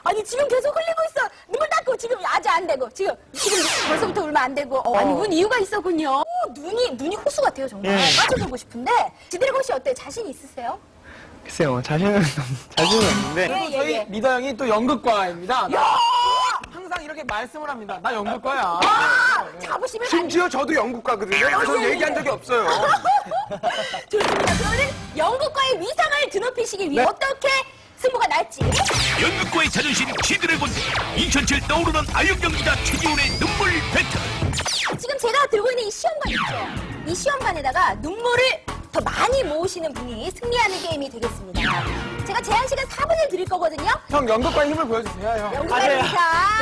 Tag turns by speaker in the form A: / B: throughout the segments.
A: 아니 지금 계속 흘리고 있어. 눈물 닦고 지금 아직 안 되고 지금 벌써부터 울면 안 되고. 아니 운 이유가 있었군요. 눈이 호수 같아요 정말. 빠져들고 싶은데 지드래곤 씨 어때요? 자신 있으세요?
B: 글쎄요, 자신은 없는데.
C: 그리고 저희 미더 형이 또 연극과입니다. 항상 이렇게 말씀을 합니다. 나 연극과야.
A: 자부심을
D: 심지어 저도 연극가거든요. 저는 얘기한 적이 없어요.
A: 좋습니다. 그러면 연극과의 위상을 드높이시기 위해 어떻게 승부가 날지.
E: 연극과의 자존심 지드래곤 2007 떠오르는 아역 연기자 최기훈의 눈물 배틀.
A: 지금 제가 들고 있는 이 시험관 있죠? 이 시험관에다가 눈물을 더 많이 모으시는 분이 승리하는 게임이 되겠습니다. 제가 제한 시간 4분을 드릴 거거든요.
C: 형 연극과의 힘을 보여주세요, 형.
A: 연극과의 위상.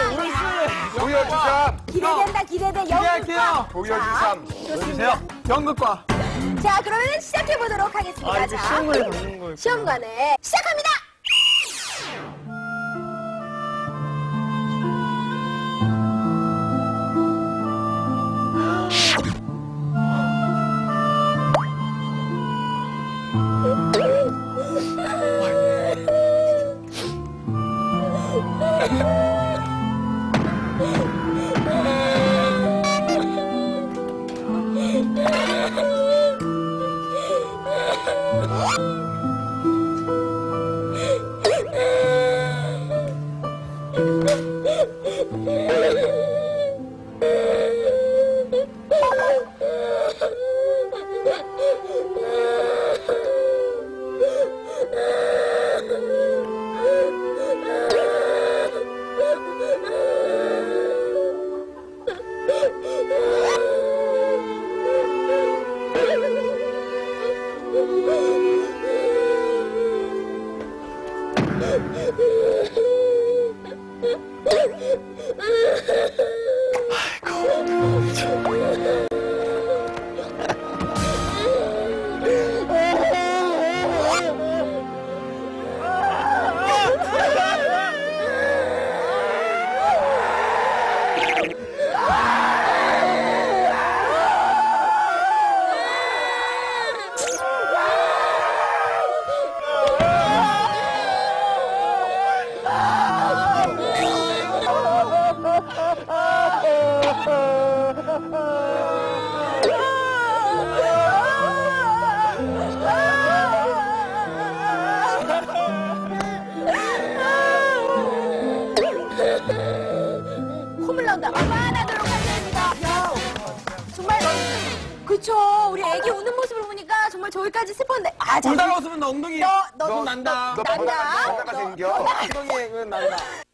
D: 보여주삼.
A: 기대된다, 기대돼.
C: 기대할게요.
D: 보여주삼.
C: 보여주세요. 연극과.
A: 자, 그러면 시작해보도록 하겠습니다. 자,
B: 시험관에 넣는 거예요.
A: 시험관에 시작합니다! 콧물 나온다. 그만하도록 하겠습니다. 정말 그쵸. 우리 애기 우는 모습을 보니까 정말 저기까지 슬펐는데.
C: 울다가 웃으면 너 엉덩이.
A: 너
C: 난다.
D: 너
A: 난다.
D: 보다가 생겨.
C: 엉덩이에 난다.